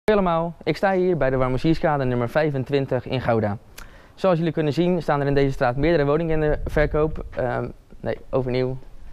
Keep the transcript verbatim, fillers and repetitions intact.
Hoi allemaal, ik sta hier bij de Warmoezierskade nummer vijfentwintig in Gouda. Zoals jullie kunnen zien staan er in deze straat meerdere woningen in de verkoop. Um, nee, overnieuw.